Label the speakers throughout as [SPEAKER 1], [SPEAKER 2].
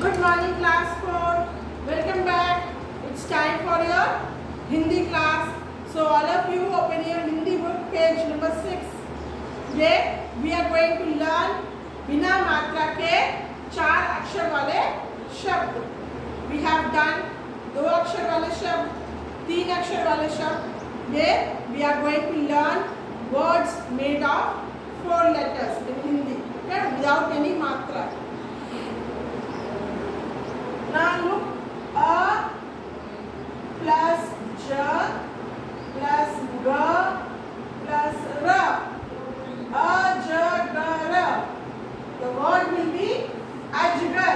[SPEAKER 1] Good morning class 4. Welcome back. It's time for your Hindi class. So all of you open your Hindi book page number 6. Today we are going to learn बिना मात्रा के 4 अक्षर वाले शब्द. We have done 2 अक्षर वाले शब्द, 3 अक्षर वाले शब्द. Today we are going to learn words made of 4 letters in Hindi. Okay, without any matra. Now look, a plus j plus g plus r. Ajgar. The word will be ajgar.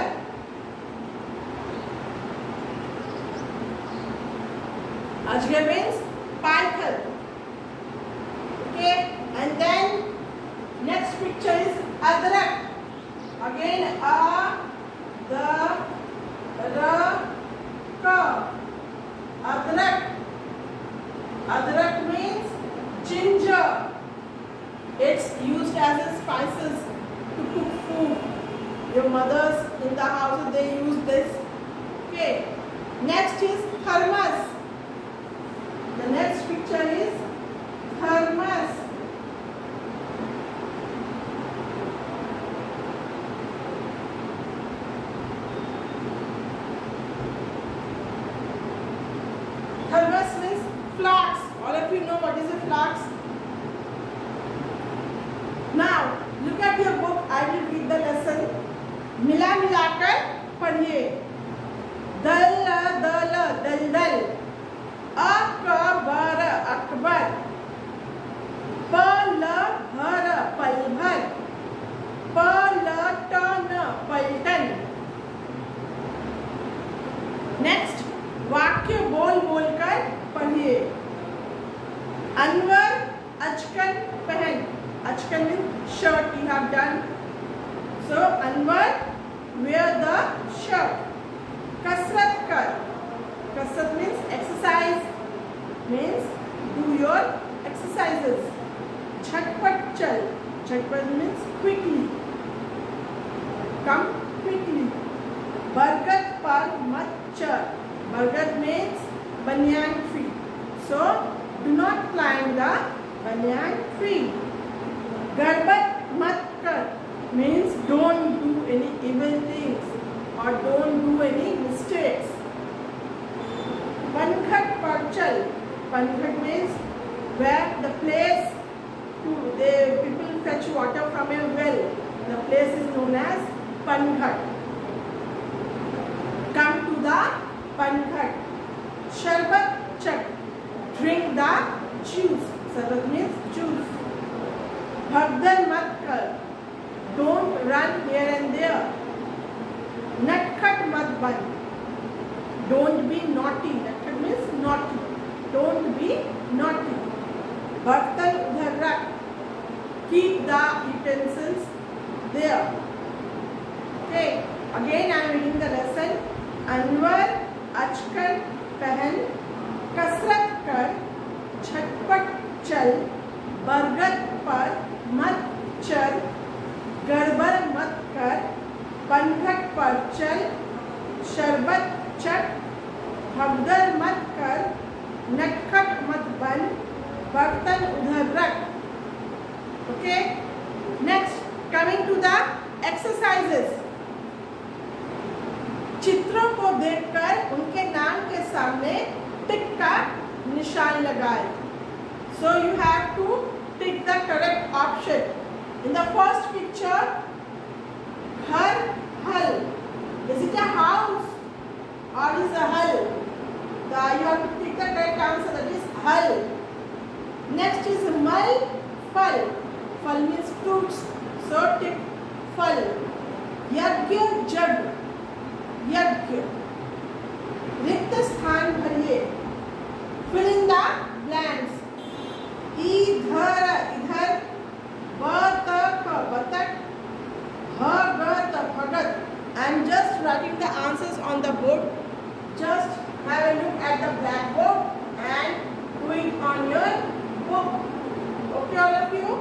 [SPEAKER 1] Ajgar means python. Okay, and then next picture is adrak. Again a, the, ra, ka. Adrak. Adrak means ginger. It's used as a spices to cook food. Your mothers in the house, they use this. Okay. Next is thermos. The next picture is thermos. Thermos means flask. All of you know what is a flask. Now look at your book. I will read the lesson. मिला मिलाकर पढ़िए. दल दल दलदल. अकबर अकबर. पल भर पल भर. पलटन पलटन. नेक्स्ट वाक्य बोल बोलकर पढ़िए. अनवर अचकन पहन. Achkan means shirt you have done. So Anwar wear the shirt. Kasrat kar. Kasrat means exercise. Means do your exercises. Jhatpat chal. Jhatpat means quickly. Come quickly. Bargat par mat char. Bargat means banyan tree. So do not climb the banyan tree. Garbat mat kar means don't do any evil things or don't do any mistakes. Pankhat par chal. Pankhat means where the place the people fetch water from a well. The place is known as Pankhat. Come to the Pankhat. Sharbat chak. Drink the juice. Sharbat means juice. Bhagdar mat kar. Don't run here and there. Natkhat mat ban. Don't be naughty. Natkhat means naughty. Don't be naughty. Bartan udhar rak. Keep the utensils there. Okay. Again I am reading the lesson. Anwar achkan pehan. Kasrat kar. Jhatpat chal. Bargat par मत चल. गड़बड़ मत कर. पंखट पर चल. शरबत चट. भगदड़ मत कर. नटखट मत बन. बर्तन उधर रख. Okay. Next, coming to the exercises. चित्रों को देखकर उनके नाम के सामने टिक का निशान लगाएं. So you have to pick the correct option. In the first picture, ghar hal. Is it a house or is a hal? You have to pick the correct answer, that is hal. Next is mal fal. Fal means fruits. So tick fal. Yagya jag. Yagya. रिक्त स्थान भरिए. Fill in the blanks. इधर इधर. बतख बतख. भगत भगत. I am just writing the answers on the board. Just have a look at the blackboard and do it on your book. Okay, all of you?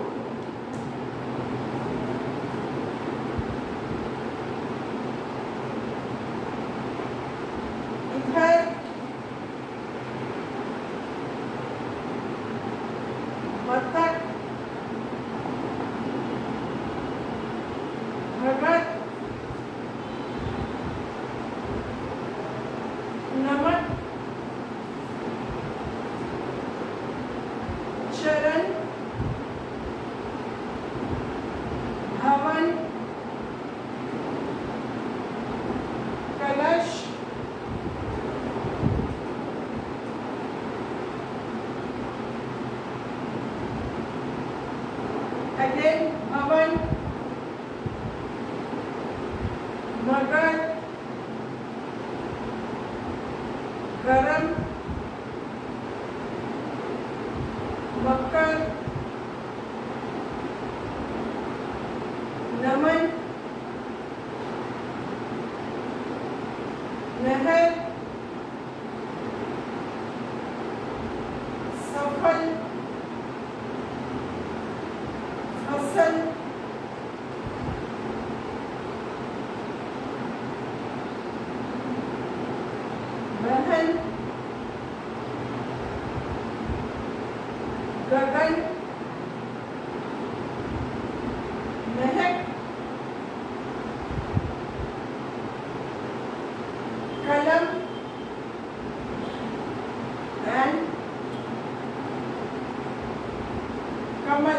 [SPEAKER 1] नमक, चरण, हवन, कलश, again हवन, मगर, गरम, मकर, नमन, नहर, सफल, फसल, बहन, गगन, महक, कलम एंड कमल।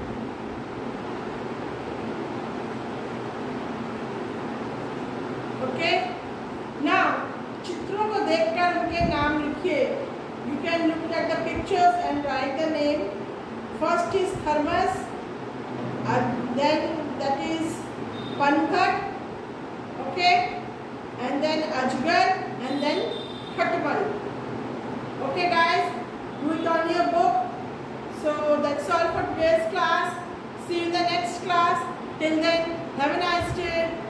[SPEAKER 1] ओके, नाउ चित्रों को देखकर उनके नाम लिखिए। You can look at the pictures and write the name. First is thermos, then that is panthak, okay, and then ajgar, and then khatmal. Okay guys, do it on your book. So that's all for today's class. See you in the next class. Till then, have a nice day.